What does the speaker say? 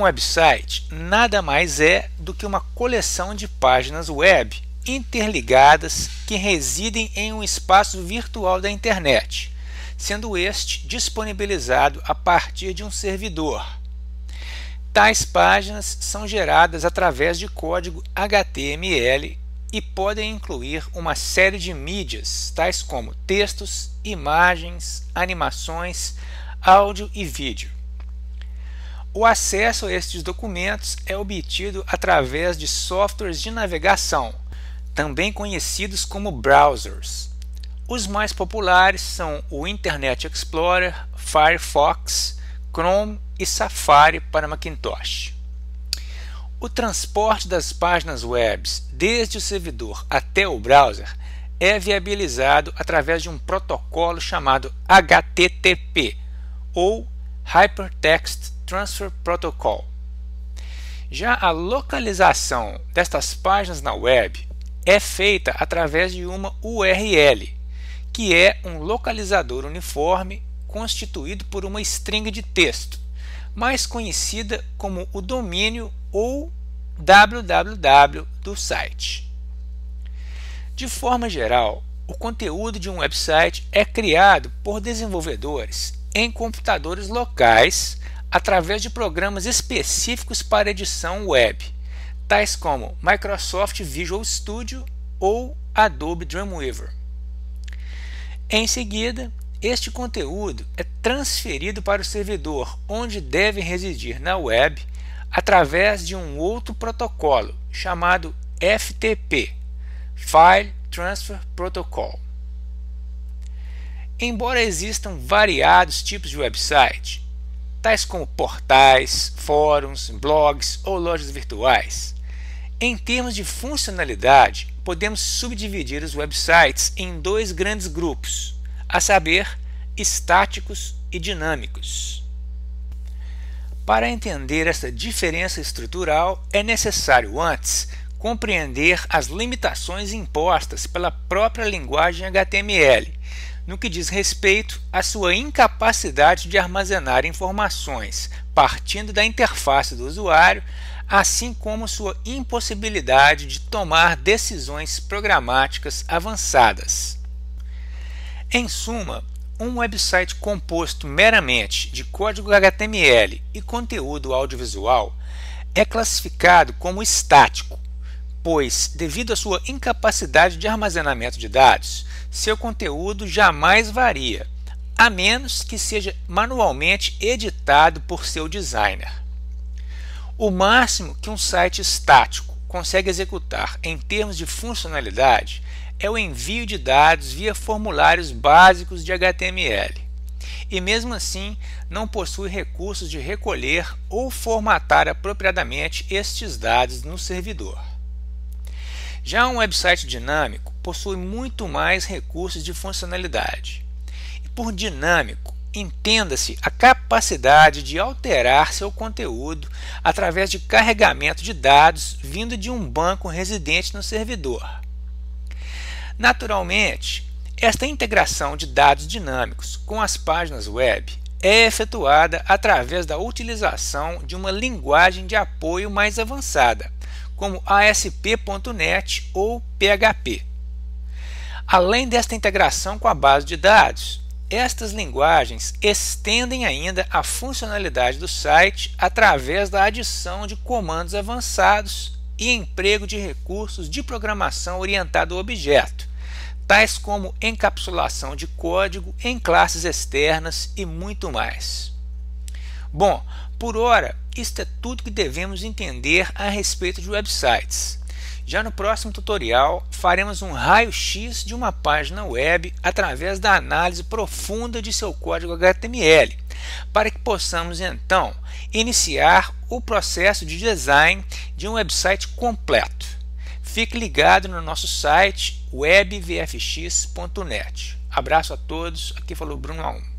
Um website nada mais é do que uma coleção de páginas web interligadas que residem em um espaço virtual da internet, sendo este disponibilizado a partir de um servidor. Tais páginas são geradas através de código HTML e podem incluir uma série de mídias, tais como textos, imagens, animações, áudio e vídeo. O acesso a estes documentos é obtido através de softwares de navegação, também conhecidos como browsers. Os mais populares são o Internet Explorer, Firefox, Chrome e Safari para Macintosh. O transporte das páginas web desde o servidor até o browser é viabilizado através de um protocolo chamado HTTP, ou Hypertext Transfer Protocol. Já a localização destas páginas na web é feita através de uma URL, que é um localizador uniforme constituído por uma string de texto, mais conhecida como o domínio ou www do site. De forma geral, o conteúdo de um website é criado por desenvolvedores em computadores locais através de programas específicos para edição web, tais como Microsoft Visual Studio ou Adobe Dreamweaver. Em seguida, este conteúdo é transferido para o servidor onde deve residir na web através de um outro protocolo chamado FTP, File Transfer Protocol. Embora existam variados tipos de website, tais como portais, fóruns, blogs ou lojas virtuais, em termos de funcionalidade, podemos subdividir os websites em dois grandes grupos, a saber, estáticos e dinâmicos. Para entender essa diferença estrutural, é necessário antes compreender as limitações impostas pela própria linguagem HTML, no que diz respeito à sua incapacidade de armazenar informações partindo da interface do usuário, assim como sua impossibilidade de tomar decisões programáticas avançadas. Em suma, um website composto meramente de código HTML e conteúdo audiovisual é classificado como estático, pois, devido à sua incapacidade de armazenamento de dados, seu conteúdo jamais varia, a menos que seja manualmente editado por seu designer. O máximo que um site estático consegue executar em termos de funcionalidade é o envio de dados via formulários básicos de HTML, e mesmo assim não possui recursos de recolher ou formatar apropriadamente estes dados no servidor. Já um website dinâmico possui muito mais recursos de funcionalidade. E por dinâmico, entenda-se a capacidade de alterar seu conteúdo através de carregamento de dados vindo de um banco residente no servidor. Naturalmente, esta integração de dados dinâmicos com as páginas web é efetuada através da utilização de uma linguagem de apoio mais avançada, como ASP.NET ou PHP. Além desta integração com a base de dados, estas linguagens estendem ainda a funcionalidade do site através da adição de comandos avançados e emprego de recursos de programação orientada ao objeto, tais como encapsulação de código em classes externas e muito mais. Bom, por hora, isto é tudo que devemos entender a respeito de websites. Já no próximo tutorial, faremos um raio-x de uma página web através da análise profunda de seu código HTML, para que possamos então iniciar o processo de design de um website completo. Fique ligado no nosso site webvfx.net. Abraço a todos, aqui falou Bruno Aum.